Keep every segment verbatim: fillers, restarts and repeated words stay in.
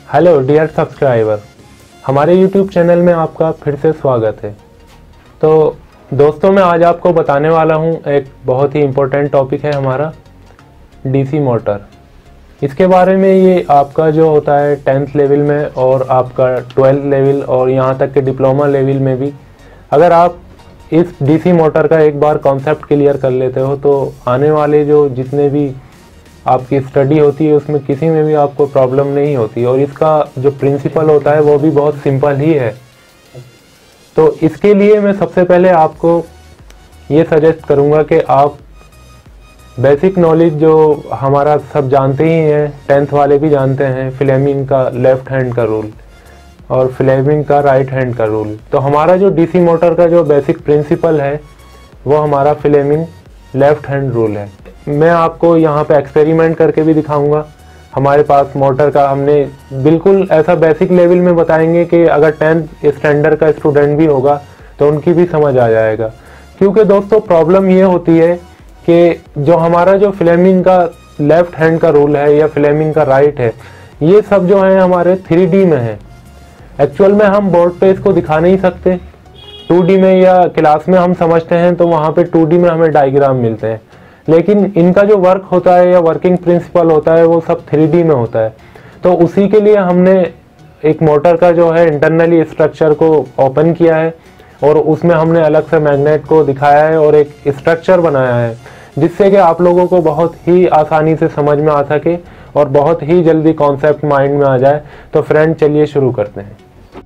Hello dear subscriber, हमारे YouTube channel में आपका फिर से स्वागत है। तो दोस्तों, मैं आज आपको बताने वाला हूं, एक बहुत ही इम्पोर्टेंट टॉपिक है हमारा डीसी मोटर। इसके बारे में ये आपका जो होता है टेंथ लेवल में और आपका ट्वेल्थ लेवल और यहाँ तक के डिप्लोमा लेवल में भी, अगर आप इस डीसी मोटर का एक बार कॉन्सेप्ट क्लियर कर लेते हो तो आने वाले जो जितने भी आपकी स्टडी होती है उसमें किसी में भी आपको प्रॉब्लम नहीं होती। और इसका जो प्रिंसिपल होता है वो भी बहुत सिंपल ही है। तो इसके लिए मैं सबसे पहले आपको ये सजेस्ट करूँगा कि आप बेसिक नॉलेज जो हमारा सब जानते ही हैं, टेंथ वाले भी जानते हैं, फ्लेमिंग का लेफ्ट हैंड का रूल और फ्लेमिंग का राइट हैंड का रूल। तो हमारा जो डीसी मोटर का जो बेसिक प्रिंसिपल है वो हमारा फ्लेमिंग लेफ्ट हैंड रूल है। मैं आपको यहाँ पे एक्सपेरिमेंट करके भी दिखाऊंगा। हमारे पास मोटर का हमने बिल्कुल ऐसा बेसिक लेवल में बताएंगे कि अगर टेंथ स्टैंडर्ड का स्टूडेंट भी होगा तो उनकी भी समझ आ जाएगा। क्योंकि दोस्तों प्रॉब्लम ये होती है कि जो हमारा जो फ्लेमिंग का लेफ्ट हैंड का रूल है या फ्लेमिंग का राइट है, ये सब जो है हमारे थ्री डी में है। एक्चुअल में हम बोर्ड पे इसको दिखा नहीं सकते। टू डी में या क्लास में हम समझते हैं तो वहाँ पे टू डी में हमें डायग्राम मिलते हैं, लेकिन इनका जो वर्क होता है या वर्किंग प्रिंसिपल होता है वो सब थ्री डी में होता है। तो उसी के लिए हमने एक मोटर का जो है इंटरनली स्ट्रक्चर को ओपन किया है और उसमें हमने अलग से मैग्नेट को दिखाया है और एक स्ट्रक्चर बनाया है, जिससे कि आप लोगों को बहुत ही आसानी से समझ में आ सके और बहुत ही जल्दी कॉन्सेप्ट माइंड में आ जाए। तो फ्रेंड, चलिए शुरू करते हैं।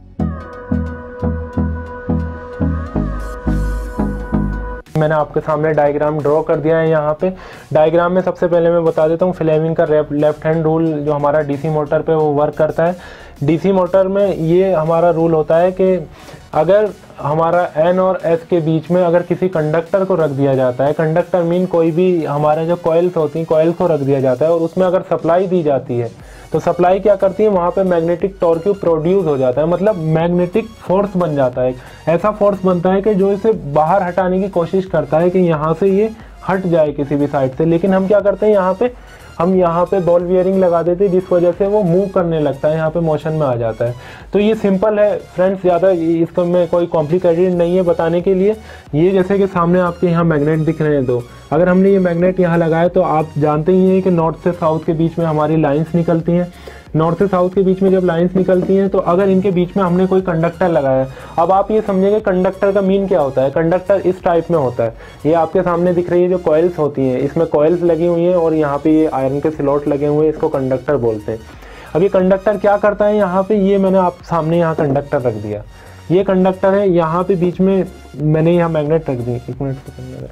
मैंने आपके सामने डायग्राम ड्रॉ कर दिया है। यहाँ पे डायग्राम में सबसे पहले मैं बता देता हूँ फ्लेमिंग का लेफ्ट हैंड रूल जो हमारा डीसी मोटर पे वो वर्क करता है। डीसी मोटर में ये हमारा रूल होता है कि अगर हमारा एन और एस के बीच में अगर किसी कंडक्टर को रख दिया जाता है, कंडक्टर मीन कोई भी हमारे जो कॉइल्स होती हैं, कॉइल्स को रख दिया जाता है और उसमें अगर सप्लाई दी जाती है तो सप्लाई क्या करती है, वहाँ पे मैग्नेटिक टॉर्क प्रोड्यूस हो जाता है, मतलब मैग्नेटिक फोर्स बन जाता है। ऐसा फोर्स बनता है कि जो इसे बाहर हटाने की कोशिश करता है कि यहाँ से ये हट जाए किसी भी साइड से। लेकिन हम क्या करते हैं, यहाँ पे हम यहाँ पे बॉल बियरिंग लगा देते हैं, जिस वजह से वो मूव करने लगता है, यहाँ पे मोशन में आ जाता है। तो ये सिंपल है फ्रेंड्स, ज़्यादा इसको में कोई कॉम्प्लिकेटेड नहीं है बताने के लिए। ये जैसे कि सामने आपके यहाँ मैग्नेट दिख रहे हैं, तो अगर हमने ये मैग्नेट यहाँ लगाया तो आप जानते ही हैं कि नॉर्थ से साउथ के बीच में हमारी लाइंस निकलती हैं। नॉर्थ से साउथ के बीच में जब लाइंस निकलती हैं तो अगर इनके बीच में हमने कोई कंडक्टर लगाया, अब आप ये समझेंगे कंडक्टर का मीन क्या होता है। कंडक्टर इस टाइप में होता है, ये आपके सामने दिख रही है जो कॉइल्स होती हैं, इसमें कॉइल्स लगी हुई हैं और यहाँ पे ये आयरन के स्लॉट लगे हुए हैं, इसको कंडक्टर बोलते हैं। अब ये कंडक्टर क्या करता है, यहाँ पे ये मैंने आप सामने यहाँ कंडक्टर रख दिया, ये कंडक्टर है, यहाँ पे बीच में मैंने यहाँ मैग्नेट रख दी। एक मिनट से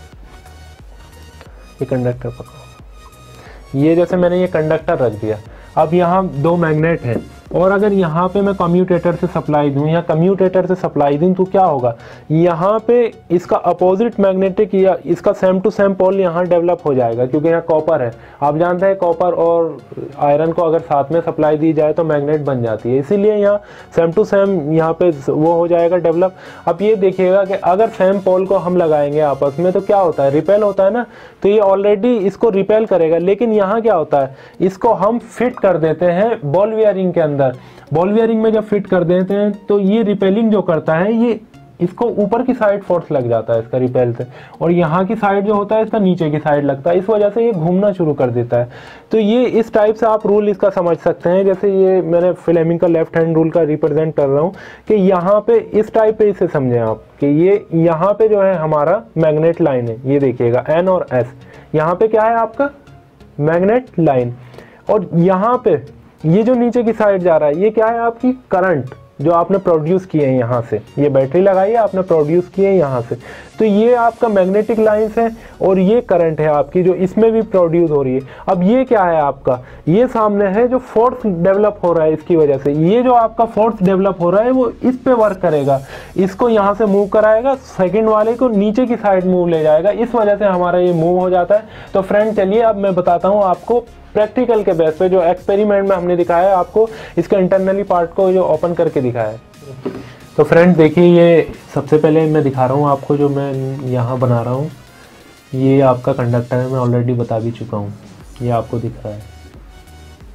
ये कंडक्टर पकड़ो, ये जैसे मैंने ये कंडक्टर रख दिया। अब यहाँ दो मैग्नेट हैं और अगर यहाँ पे मैं कम्यूटेटर से सप्लाई दूँ या कम्यूटेटर से सप्लाई दूँ तो क्या होगा, यहाँ पे इसका अपोजिट मैग्नेटिक या इसका सेम टू सेम पोल यहाँ डेवलप हो जाएगा, क्योंकि यहाँ कॉपर है। आप जानते हैं कॉपर और आयरन को अगर साथ में सप्लाई दी जाए तो मैग्नेट बन जाती है, इसीलिए यहाँ सेम टू सेम यहाँ पे वो हो जाएगा डेवलप। अब ये देखिएगा कि अगर सेम पोल को हम लगाएंगे आपस में तो क्या होता है, रिपेल होता है ना, तो ये ऑलरेडी इसको रिपेल करेगा। लेकिन यहाँ क्या होता है, इसको हम फिट कर देते हैं बॉल बियरिंग के अंदर। बॉल बियरिंग में जब फिट कर देते हैं तो ये रिपेलिंग जो करता है, ये इसको ऊपर की साइड फोर्स लग जाता है इसका रिपेल से, और यहाँ की साइड जो होता है इसका नीचे की साइड लगता है, इस वजह से ये घूमना शुरू कर देता है। तो ये इस टाइप से आप रूल इसका समझ सकते हैं। जैसे ये मैंने फ्लेमिंग का लेफ्ट हैंड रूल का रिप्रेजेंट कर रहा हूँ कि यहाँ पे इस टाइप पे इसे समझें आप कि ये यहाँ पे जो है हमारा मैग्नेट लाइन है, ये देखिएगा एन और एस, यहाँ पे क्या है आपका मैग्नेट लाइन, और यहाँ पे ये जो नीचे की साइड जा रहा है ये क्या है आपकी करंट जो आपने प्रोड्यूस किए हैं, यहाँ से ये बैटरी लगाई है आपने प्रोड्यूस किए हैं यहाँ से, तो ये आपका मैग्नेटिक लाइंस है और ये करंट है आपकी जो इसमें भी प्रोड्यूस हो रही है। अब ये क्या है आपका, ये सामने है जो फोर्स डेवलप हो रहा है, इसकी वजह से ये जो आपका फोर्स डेवलप हो रहा है वो इस पे वर्क करेगा, इसको यहाँ से मूव कराएगा, सेकंड वाले को नीचे की साइड मूव ले जाएगा, इस वजह से हमारा ये मूव हो जाता है। तो फ्रेंड चलिए अब मैं बताता हूँ आपको प्रैक्टिकल के बेस पे, जो एक्सपेरिमेंट में हमने दिखाया है आपको, इसका इंटरनली पार्ट को जो ओपन करके दिखाया है। तो फ्रेंड देखिए, ये सबसे पहले मैं दिखा रहा हूँ आपको, जो मैं यहाँ बना रहा हूँ ये आपका कंडक्टर है, मैं ऑलरेडी बता भी चुका हूँ, ये आपको दिख रहा है।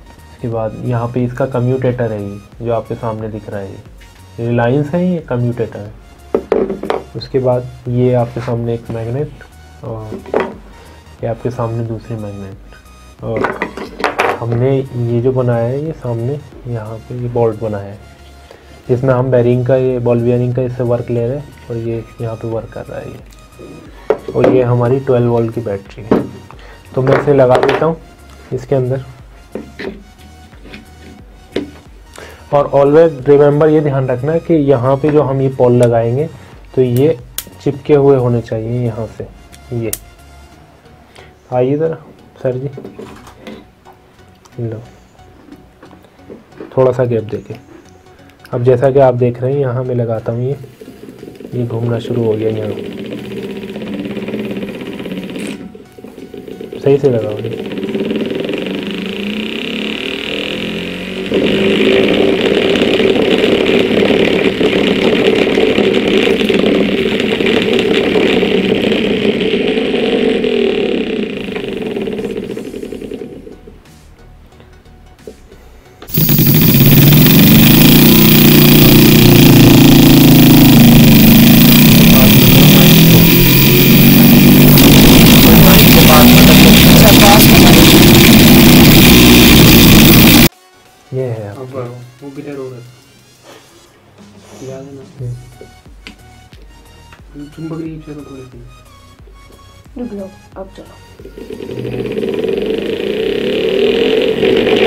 उसके बाद यहाँ पे इसका कम्यूटेटर है, ये जो आपके सामने दिख रहा है, ये लाइंस है, ये कम्यूटेटर है। उसके बाद ये आपके सामने एक मैग्नेट और ये आपके सामने दूसरी मैग्नेट, और हमने ये जो बनाया है ये सामने यहाँ पे ये बोल्ट बनाया है जिसमें हम बेरिंग का, ये बॉल बेरिंग का इससे वर्क ले रहे हैं और ये यहाँ पे वर्क कर रहा है ये। और ये हमारी ट्वेल्व वोल्ट की बैटरी है। तो मैं इसे लगा देता हूँ इसके अंदर। और ऑलवेज रिमेंबर, ये ध्यान रखना कि यहाँ पे जो हम ये पोल लगाएंगे तो ये चिपके हुए होने चाहिए यहाँ से। ये आइए ज़रा सर जी, लो थोड़ा सा गैप देके। अब जैसा कि आप देख रहे हैं यहाँ मैं लगाता हूँ, ये ये घूमना शुरू हो गया। यहाँ सही से लगाओ। ये है अब वो गिटार हो रहा है, याद है ना? चुंबक की चलो थोड़ी सी रुक लो, अब चलो।